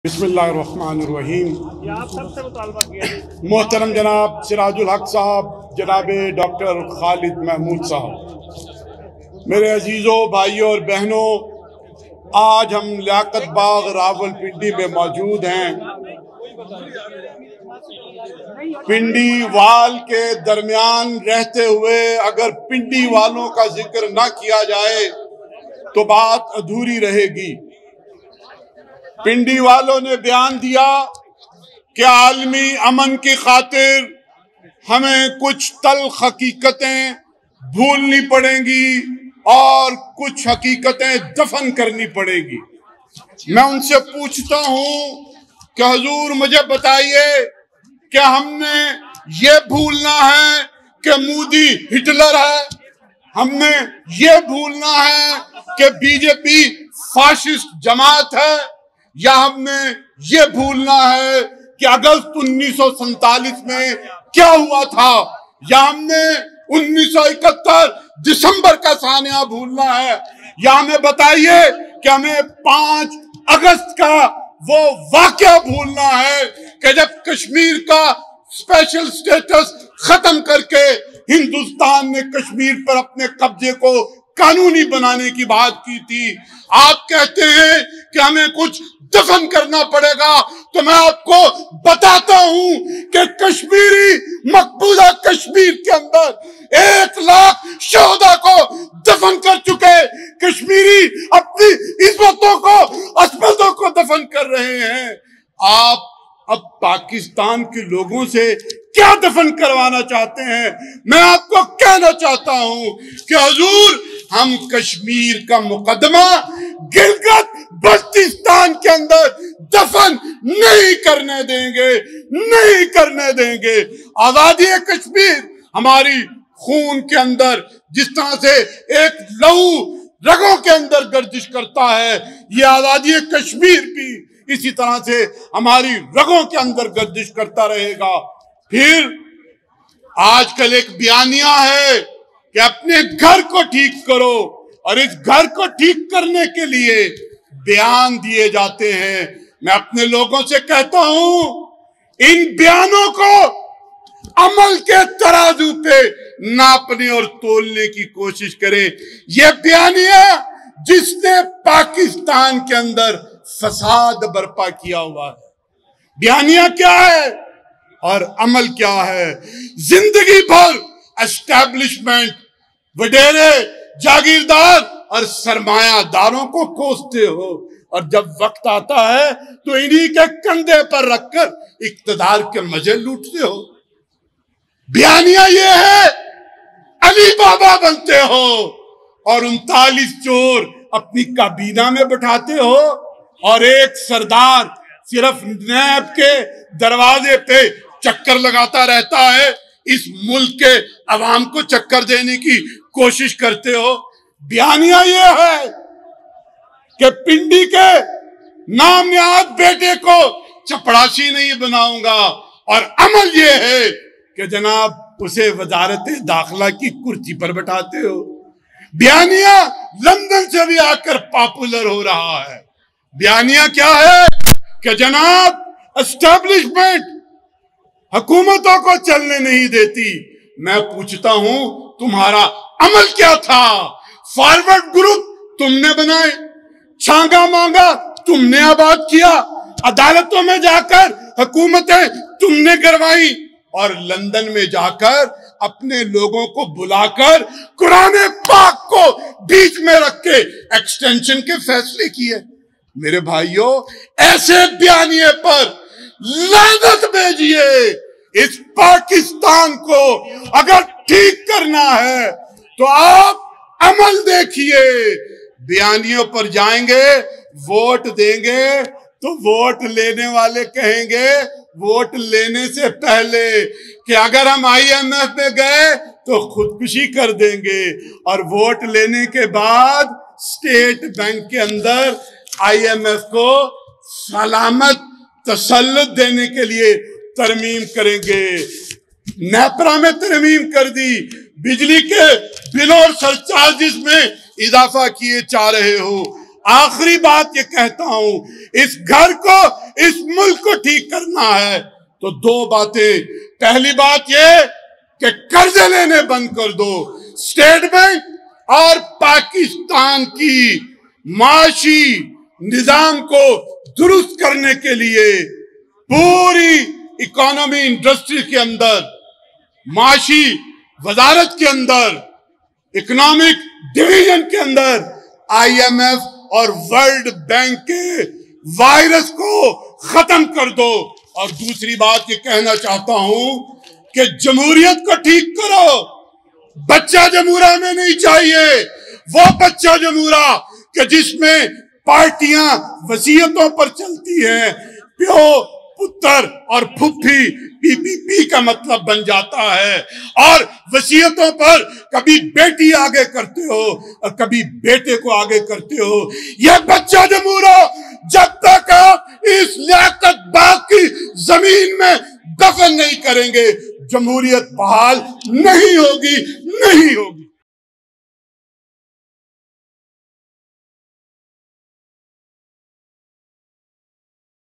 बिस्मिल्लाहिर्रहमानिर्रहीम। मोहतरम जनाब सिराजुल हक साहब, जनाब डॉक्टर खालिद महमूद साहब, मेरे अजीज़ों भाइयों और बहनों, आज हम लियाकत बाग रावलपिंडी में मौजूद हैं। पिंडी वाल के दरमियान रहते हुए अगर पिंडी वालों का जिक्र ना किया जाए तो बात अधूरी रहेगी। पिंडी वालों ने बयान दिया कि आलमी अमन की खातिर हमें कुछ तल्ख हकीकतें भूलनी पड़ेंगी और कुछ हकीकतें दफन करनी पड़ेगी। मैं उनसे पूछता हूं कि हुजूर मुझे बताइए कि हमने ये भूलना है कि मोदी हिटलर है, हमने ये भूलना है कि बीजेपी फाशिस्ट जमात है, या हमने ये भूलना है कि अगस्त 1947 में क्या हुआ था, या हमने 1971 दिसंबर का सानिया भूलना है, या हमें बताइए कि हमें 5 अगस्त का वो वाकया भूलना है कि जब कश्मीर का स्पेशल स्टेटस खत्म करके हिंदुस्तान ने कश्मीर पर अपने कब्जे को कानूनी बनाने की बात की थी। आप कहते हैं कि हमें कुछ दफन करना पड़ेगा, तो मैं आपको बताता हूं कि कश्मीरी मकबूजा कश्मीर के अंदर 1 लाख शोहदा को दफन कर चुके कश्मीरी अपनी इज्जतों को, अस्मतों को दफन कर रहे हैं। आप अब पाकिस्तान के लोगों से क्या दफन करवाना चाहते हैं? मैं आपको कहना चाहता हूं कि हुजूर, हम कश्मीर का मुकदमा गिलगित बल्तिस्तान के अंदर दफन नहीं करने देंगे, नहीं करने देंगे। आजादी कश्मीर हमारी खून के अंदर जिस तरह से एक लहू रगों के अंदर गर्दिश करता है, ये आजादी कश्मीर भी इसी तरह से हमारी रगों के अंदर गर्दिश करता रहेगा। फिर आजकल एक बयानिया है कि अपने घर को ठीक करो, और इस घर को ठीक करने के लिए बयान दिए जाते हैं। मैं अपने लोगों से कहता हूं, इन बयानों को अमल के तराजू पे नापने और तोलने की कोशिश करें। यह बयानिया जिसने पाकिस्तान के अंदर फसाद बर्पा किया हुआ है, बयानिया क्या है और अमल क्या है? जिंदगी भर एस्टैब्लिशमेंट, वडेरे, जागीरदार और सरमायादारों को कोसते हो, और जब वक्त आता है तो इन्हीं के कंधे पर रखकर इक्तदार के मजे लूटते हो। बयानिया ये है, अली बाबा बनते हो और 39 चोर अपनी काबीना में बैठाते हो, और एक सरदार सिर्फ नैब के दरवाजे पे चक्कर लगाता रहता है। इस मुल्क के अवाम को चक्कर देने की कोशिश करते हो। बयानिया ये है कि पिंडी के नामयाद बेटे को चपड़ासी नहीं बनाऊंगा, और अमल ये है कि जनाब उसे वजारत दाखिला की कुर्सी पर बैठाते हो। बयानिया लंदन से भी आकर पॉपुलर हो रहा है। बयानिया क्या है कि जनाब एस्टैब्लिशमेंट हुकूमतों को चलने नहीं देती। मैं पूछता हूं, तुम्हारा अमल क्या था? फॉरवर्ड ग्रुप तुमने बनाए, छांगा मांगा तुमने आबाद किया, अदालतों में जाकर हुकूमतें तुमने करवाई, और लंदन में जाकर अपने लोगों को बुलाकर कुरान पाक को बीच में रख के एक्सटेंशन के फैसले किए। मेरे भाइयों, ऐसे बयानिए पर लानत भेजिए। इस पाकिस्तान को अगर ठीक करना है तो आप अमल देखिए। बयानियों पर जाएंगे, वोट देंगे, तो वोट लेने वाले कहेंगे वोट लेने से पहले कि अगर हम IMF में गए तो खुदकुशी कर देंगे, और वोट लेने के बाद स्टेट बैंक के अंदर IMF को सलामत तसल्लुत देने के लिए तरमीम करेंगे। नेपरा में तरमीम कर दी, बिजली के बिलों और सरचार्जिस में इजाफा किए जा रहे हो। आखिरी बात ये कहता हूं, इस घर को اس ملک کو ٹھیک کرنا ہے تو دو باتیں. پہلی بات یہ کہ قرضے لینے بند کر دو. اسٹیٹ بینک اور پاکستان کی معاشی نظام کو درست کرنے کے لیے پوری اکانومی انڈسٹری کے اندر، معاشی وزارت کے اندر، اکنامک ڈویژن کے اندر آئی ایم ایف اور ورلڈ بینک کے وائرس کو ختم کر دو. اور دوسری بات یہ کہنا چاہتا ہوں کہ جمہوریت کو ٹھیک کرو. بچہ جمہوریہ میں نہیں چاہیے. وہ بچہ جمہوریہ کہ جس میں پارٹیاں وصیتوں پر چلتی ہیں، پیو پتر اور پھپھی پی پی پی کا مطلب بن جاتا ہے، اور وصیتوں پر کبھی بیٹی آگے کرتے ہو اور کبھی بیٹے کو آگے کرتے ہو. یہ بچہ جمہوریہ جب تک آپ اس لیاقت باغ کی زمین میں دفن نہیں کریں گے، جمہوریت بحال نہیں ہوگی.